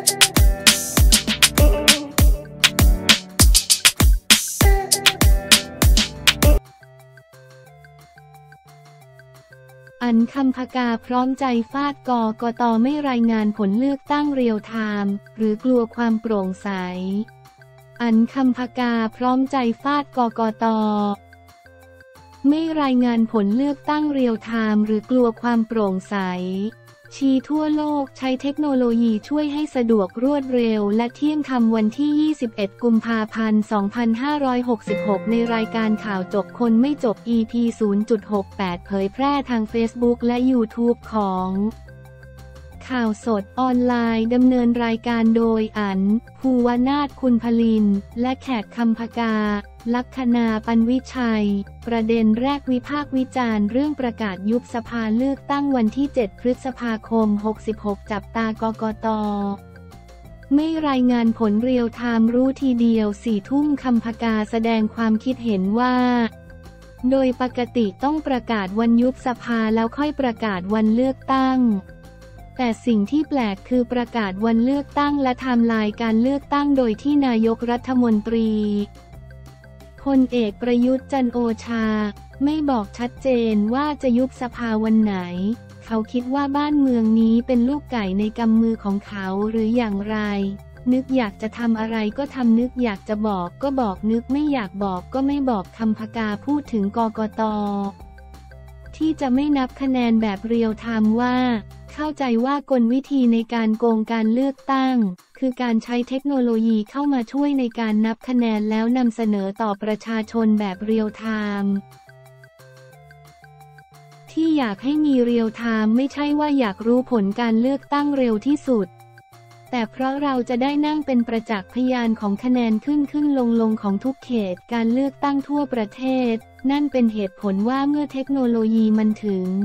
อัญคัมภกาพร้อมใจฟาดกกต.ไม่รายงานผลเลือกตั้งเรียลไทม์หรือกลัวความโปร่งใสอัญคัมภกาพร้อมใจฟาดกกต.ไม่รายงานผลเลือกตั้งเรียลไทม์หรือกลัวความโปร่งใสชี้ทั่วโลกใช้เทคโนโลยีช่วยให้สะดวกรวดเร็วและเที่ยงธรรมวันที่ 21 กุมภาพันธ์ 2566 ในรายการข่าวจบคนไม่จบ EP 0.68 เผยแพร่ทาง Facebook และ YouTube ของข่าวสดออนไลน์ดำเนินรายการโดยอัญ ภูวนาถ คุณพลินและแขกคำภกา ลัคนา ปันวิชัยประเด็นแรกวิพากษ์วิจารณ์เรื่องประกาศยุบสภาเลือกตั้งวันที่ 7 พฤษภาคม 66 จับตากกต.ไม่รายงานผลเรียลไทม์รู้ทีเดียว 4 ทุ่มคำภกาแสดงความคิดเห็นว่าโดยปกติต้องประกาศวันยุบสภาแล้วค่อยประกาศวันเลือกตั้งแต่สิ่งที่แปลกคือประกาศวันเลือกตั้งและไทม์ไลน์การเลือกตั้งโดยที่นายกรัฐมนตรีพลเอกประยุทธ์จันทร์โอชาไม่บอกชัดเจนว่าจะยุบสภาวันไหนเขาคิดว่าบ้านเมืองนี้เป็นลูกไก่ในกำมือของเขาหรืออย่างไรนึกอยากจะทำอะไรก็ทำนึกอยากจะบอกก็บอกนึกไม่อยากบอกก็ไม่บอกคำภกาพูดถึงกกต.ที่จะไม่นับคะแนนแบบเรียลไทม์ว่าเข้าใจว่ากลวิธีในการโกงการเลือกตั้งคือการใช้เทคโนโลยีเข้ามาช่วยในการนับคะแนนแล้วนำเสนอต่อประชาชนแบบเรียลไทม์ที่อยากให้มีเรียลไทม์ไม่ใช่ว่าอยากรู้ผลการเลือกตั้งเร็วที่สุดแต่เพราะเราจะได้นั่งเป็นประจักษ์พยานของคะแนนขึ้นลงของทุกเขตการเลือกตั้งทั่วประเทศนั่นเป็นเหตุผลว่าเมื่อเทคโนโลยีมันถึง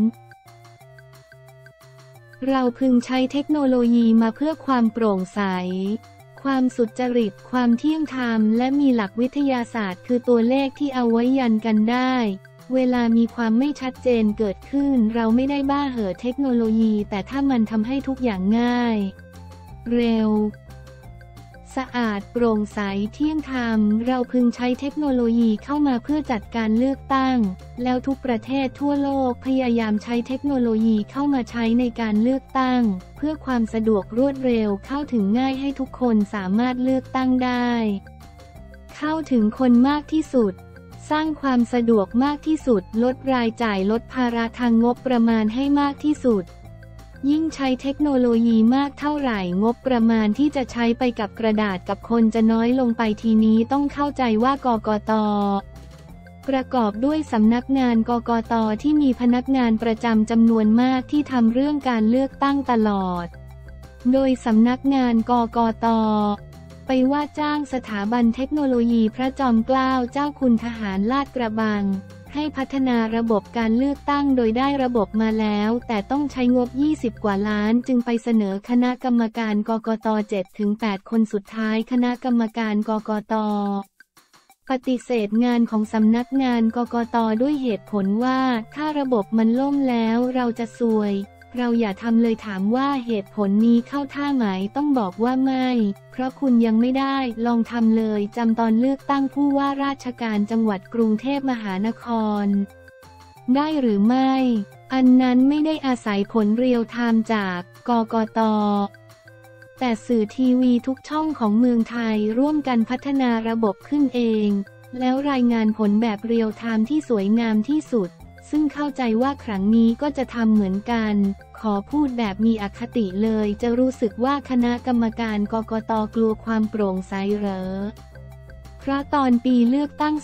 เราพึงใช้เทคโนโลยีมาเพื่อความโปร่งใสความสุจริตความเที่ยงธรรมและมีหลักวิทยาศาสตร์คือตัวเลขที่เอาไว้ยันกันได้เวลามีความไม่ชัดเจนเกิดขึ้นเราไม่ได้บ้าเห่อเทคโนโลยีแต่ถ้ามันทำให้ทุกอย่างง่ายเร็วสะอาดโปร่งใสเที่ยงธรรมเราพึงใช้เทคโนโลยีเข้ามาเพื่อจัดการเลือกตั้งแล้วทุกประเทศทั่วโลกพยายามใช้เทคโนโลยีเข้ามาใช้ในการเลือกตั้งเพื่อความสะดวกรวดเร็วเข้าถึงง่ายให้ทุกคนสามารถเลือกตั้งได้เข้าถึงคนมากที่สุดสร้างความสะดวกมากที่สุดลดรายจ่ายลดภาระทางงบประมาณให้มากที่สุดยิ่งใช้เทคโนโลยีมากเท่าไหร่งบประมาณที่จะใช้ไปกับกระดาษกับคนจะน้อยลงไปทีนี้ต้องเข้าใจว่ากกต.ประกอบด้วยสำนักงานกกต.ที่มีพนักงานประจำจำนวนมากที่ทำเรื่องการเลือกตั้งตลอดโดยสำนักงานกกต.ไปว่าจ้างสถาบันเทคโนโลยีพระจอมเกล้าเจ้าคุณทหารลาดกระบังให้พัฒนาระบบการเลือกตั้งโดยได้ระบบมาแล้วแต่ต้องใช้งบ20 กว่าล้านจึงไปเสนอคณะกรรมการกกต. 7-8 คนสุดท้ายคณะกรรมการกกต.ปฏิเสธงานของสำนักงานกกต.ด้วยเหตุผลว่าถ้าระบบมันล่มแล้วเราจะซวยเราอย่าทำเลยถามว่าเหตุผลนี้เข้าท่าไหมต้องบอกว่าไม่เพราะคุณยังไม่ได้ลองทำเลยจำตอนเลือกตั้งผู้ว่าราชการจังหวัดกรุงเทพมหานครได้หรือไม่อันนั้นไม่ได้อาศัยผลเรียลไทม์จากกกต.แต่สื่อทีวีทุกช่องของเมืองไทยร่วมกันพัฒนาระบบขึ้นเองแล้วรายงานผลแบบเรียลไทม์ที่สวยงามที่สุดซึ่งเข้าใจว่าครั้งนี้ก็จะทำเหมือนกันขอพูดแบบมีอคติเลยจะรู้สึกว่าคณะกรรมการกกต.กลัวความโปร่งใสเหรอเพราะตอนปีเลือกตั้ง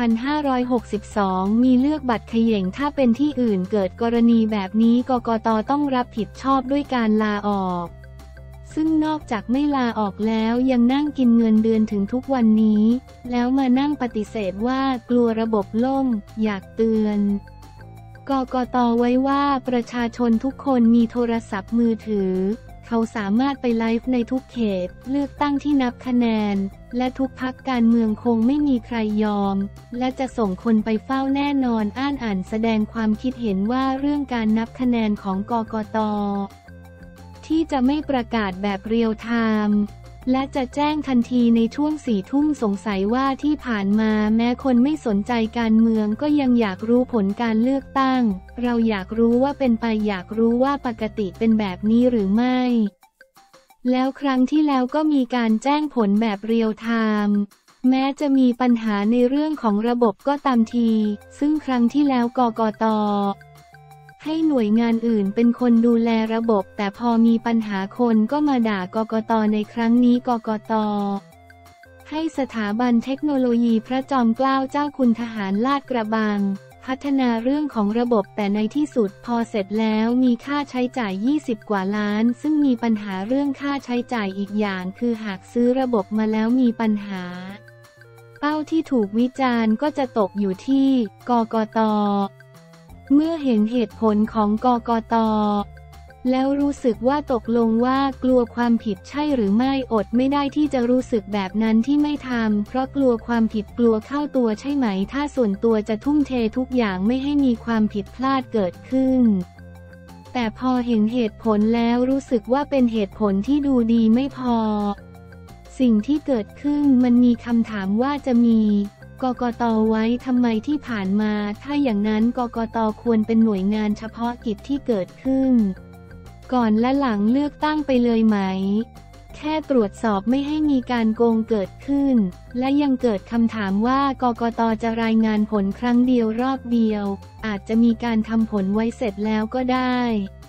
2562 มีเลือกบัตรเขย่งถ้าเป็นที่อื่นเกิดกรณีแบบนี้กกต.ต้องรับผิดชอบด้วยการลาออกซึ่งนอกจากไม่ลาออกแล้วยังนั่งกินเงินเดือนถึงทุกวันนี้แล้วมานั่งปฏิเสธว่ากลัวระบบล่มอยากเตือนกกต.ไว้ว่าประชาชนทุกคนมีโทรศัพท์มือถือเขาสามารถไปไลฟ์ในทุกเขตเลือกตั้งที่นับคะแนนและทุกพรรคการเมืองคงไม่มีใครยอมและจะส่งคนไปเฝ้าแน่นอนอ่านแสดงความคิดเห็นว่าเรื่องการนับคะแนนของกกต.ทที่จะไม่ประกาศแบบเรียลไทม์และจะแจ้งทันทีในช่วง4 ทุ่มสงสัยว่าที่ผ่านมาแม้คนไม่สนใจการเมืองก็ยังอยากรู้ผลการเลือกตั้งเราอยากรู้ว่าเป็นไปอยากรู้ว่าปกติเป็นแบบนี้หรือไม่แล้วครั้งที่แล้วก็มีการแจ้งผลแบบเรียลไทม์แม้จะมีปัญหาในเรื่องของระบบก็ตามทีซึ่งครั้งที่แล้วกกต.ให้หน่วยงานอื่นเป็นคนดูแลระบบแต่พอมีปัญหาคนก็มาด่ากกต.ในครั้งนี้กกต.ให้สถาบันเทคโนโลยีพระจอมเกล้าเจ้าคุณทหารลาดกระบังพัฒนาเรื่องของระบบแต่ในที่สุดพอเสร็จแล้วมีค่าใช้จ่าย20 กว่าล้านซึ่งมีปัญหาเรื่องค่าใช้จ่ายอีกอย่างคือหากซื้อระบบมาแล้วมีปัญหาเป้าที่ถูกวิจารณ์ก็จะตกอยู่ที่กกต.เมื่อเห็นเหตุผลของกกต.แล้วรู้สึกว่าตกลงว่ากลัวความผิดใช่หรือไม่อดไม่ได้ที่จะรู้สึกแบบนั้นที่ไม่ทำเพราะกลัวความผิดกลัวเข้าตัวใช่ไหมถ้าส่วนตัวจะทุ่มเททุกอย่างไม่ให้มีความผิดพลาดเกิดขึ้นแต่พอเห็นเหตุผลแล้วรู้สึกว่าเป็นเหตุผลที่ดูดีไม่พอสิ่งที่เกิดขึ้นมันมีคำถามว่าจะมีกกต.ไว้ทำไมที่ผ่านมาถ้าอย่างนั้นกกต.ควรเป็นหน่วยงานเฉพาะกิจที่เกิดขึ้นก่อนและหลังเลือกตั้งไปเลยไหมแค่ตรวจสอบไม่ให้มีการโกงเกิดขึ้นและยังเกิดคำถามว่ากกต.จะรายงานผลครั้งเดียวรอบเดียวอาจจะมีการทำผลไว้เสร็จแล้วก็ได้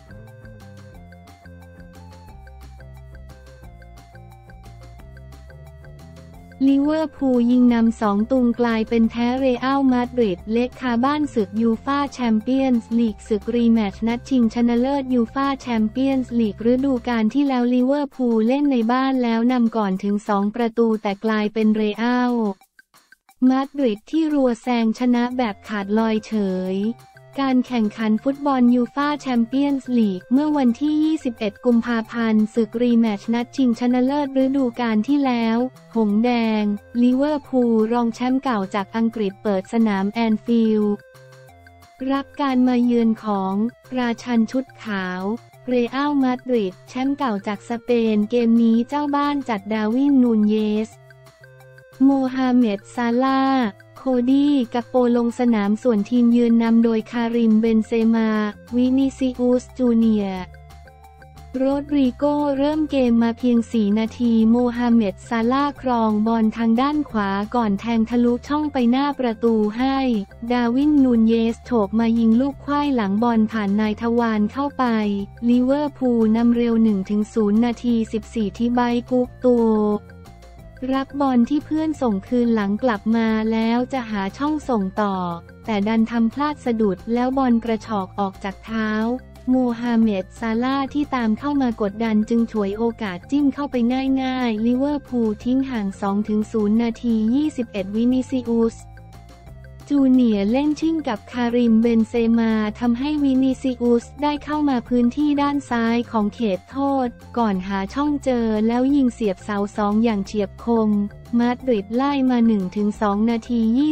ลิเวอร์พูลยิงนำ2 ตุงกลายเป็นแพ้เรอัลมาดริดเล็กคาบ้านศึกยูฟ่าแชมเปี้ยนส์ลีกศึกรีแมตช์นัดชิงชนะเลิศยูฟ่าแชมเปี้ยนส์ลีกฤดูกาลที่แล้วลิเวอร์พูลเล่นในบ้านแล้วนำก่อนถึง2 ประตูแต่กลายเป็นเรอัลมาดริดที่รัวแซงชนะแบบขาดลอยเฉยการแข่งขันฟุตบอลยูฟ่าแชมเปี้ยนส์ลีกเมื่อวันที่ 21 กุมภาพันธ์ศึกรีแมตช์นัดชิงชนะเลิศฤดูกาลที่แล้วหงส์แดงลิเวอร์พูลรองแชมป์เก่าจากอังกฤษเปิดสนามแอนฟิลด์รับการมาเยือนของราชันชุดขาวเรอัลมาดริดแชมป์เก่าจากสเปนเกมนี้เจ้าบ้านจัดดาร์วินนูนเยสโมฮัมเหม็ดซาลาห์โคดี้กัปโปลงสนามส่วนทีมยืนนำโดยคาริมเบนเซมาวินิซิอุสจูเนียร์โรดริโกเริ่มเกมมาเพียง4 นาทีโมฮัมเหม็ดซาลาห์ครองบอลทางด้านขวาก่อนแทงทะลุช่องไปหน้าประตูให้ดาร์วินนูนเยสโฉบมายิงลูกขว้ายหลังบอลผ่านนายทวารเข้าไปลิเวอร์พูลนำเร็ว 1-0 นาที 14 ที่ไบกุกตัวรับบอลที่เพื่อนส่งคืนหลังกลับมาแล้วจะหาช่องส่งต่อแต่ดันทำพลาดสะดุดแล้วบอลกระฉอกออกจากเท้าโมฮัมเหม็ดซาลาห์ที่ตามเข้ามากดดันจึงฉวยโอกาสจิ้มเข้าไปง่ายๆลิเวอร์พูลทิ้งห่าง 2-0 นาที 21 วินิซิอุสจูเนียร์เล่นชิ่งกับคาริมเบนเซมาทำให้วินิซิอุสได้เข้ามาพื้นที่ด้านซ้ายของเขตโทษก่อนหาช่องเจอแล้วยิงเสียบเสา2อย่างเฉียบคมมาดริดไล่มา 1-2 นาที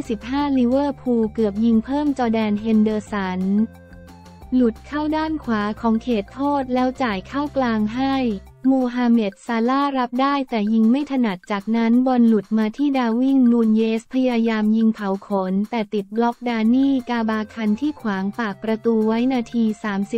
25ลิเวอร์พูลเกือบยิงเพิ่มจอร์แดนเฮนเดอร์สันหลุดเข้าด้านขวาของเขตโทษแล้วจ่ายเข้ากลางให้โมฮัมเหม็ดซาลาห์รับได้แต่ยิงไม่ถนัดจากนั้นบอลหลุดมาที่ดาร์วินนูนเยสพยายามยิงเผาขนแต่ติดบล็อกดานี่กาบาคันที่ขวางปากประตูไว้นาที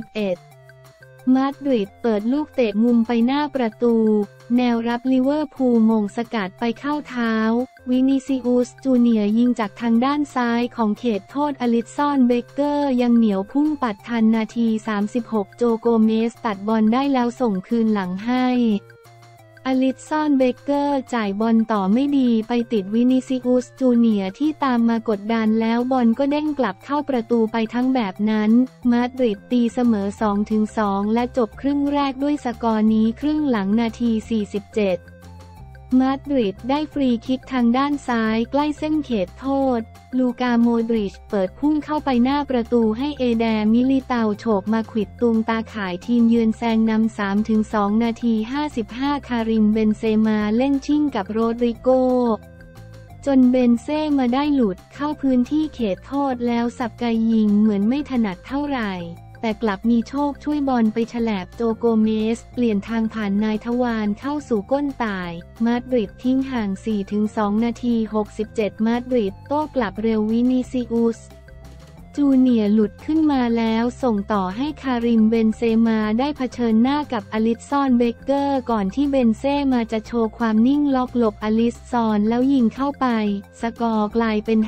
31มาดริดเปิดลูกเตะมุมไปหน้าประตูแนวรับลิเวอร์พูลมงสกัดไปเข้าเท้าวินิซิอุสจูเนียร์ยิงจากทางด้านซ้ายของเขตโทษอลิซอนเบเกอร์ยังเหนียวพุ่งปัดทันนาที 36โจโกเมสตัดบอลได้แล้วส่งคืนหลังให้อลิซอนเบเกอร์จ่ายบอลต่อไม่ดีไปติดวินิซิอุสจูเนียร์ที่ตามมากดดันแล้วบอลก็เด้งกลับเข้าประตูไปทั้งแบบนั้นมาดริดตีเสมอ 2-2 และจบครึ่งแรกด้วยสกอร์นี้ครึ่งหลังนาที 47มาดริดได้ฟรีคิกทางด้านซ้ายใกล้เส้นเขตโทษลูกาโมดริชเปิดพุ่งเข้าไปหน้าประตูให้เอแดร์มิลิเตาโฉบมาขวิดตุงตาข่ายทีมเยือนแซงนำ 3-2 นาที 55คาริมเบนเซมาเล่นชิ่งกับโรดริโกจนเบนเซ่มาได้หลุดเข้าพื้นที่เขตโทษแล้วสับไกยิงเหมือนไม่ถนัดเท่าไหร่แต่แต่กลับมีโชคช่วยบอลไปฉลบโจโกเมสเปลี่ยนทางผ่านนายทวารเข้าสู่ก้นต่ายมาดริดทิ้งห่าง 4-2 นาที 67 มาดริดโต้กลับเร็ววินิซิอุสจูเนียร์หลุดขึ้นมาแล้วส่งต่อให้คาริมเบนเซม่าได้เผชิญหน้ากับอลิสซอนเบเกอร์ก่อนที่เบนเซม่าจะโชว์ความนิ่งล็อกหลบอลิสซอนแล้วยิงเข้าไปสกอร์กลายเป็น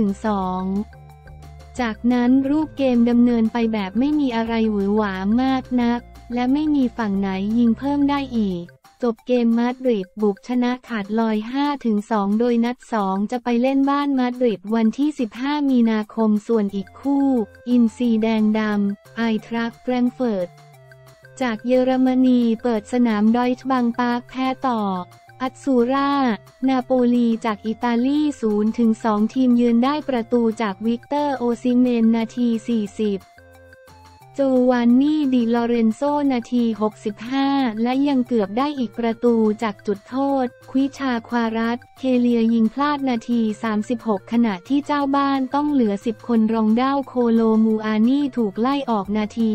5-2 จากนั้นรูปเกมดำเนินไปแบบไม่มีอะไรหวือหวามากนักและไม่มีฝั่งไหนยิงเพิ่มได้อีกจบเกมมาดริดบุกชนะขาดลอย 5-2 โดยนัด 2 จะไปเล่นบ้านมาดริดวันที่ 15 มีนาคมส่วนอีกคู่อินซีแดงดำไอทรัคแฟรงก์เฟิร์ตจากเยอรมนีเปิดสนามดอยช์บังปาร์คแพ้ต่ออัตซูรานาโปลีจากอิตาลี 0-2 ทีมยืนได้ประตูจากวิกเตอร์โอซิเมนนาที 40โจวานนี่ดิลอเรนโซนาที 65และยังเกือบได้อีกประตูจากจุดโทษควิชาควารัสเคเลียยิงพลาดนาที 36ขณะที่เจ้าบ้านต้องเหลือ10คนรองด้าวโคโลมูอานี่ถูกไล่ออกนาที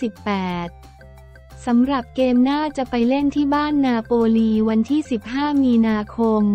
58สำหรับเกมหน้าจะไปเล่นที่บ้านนาโปลีวันที่ 15 มีนาคม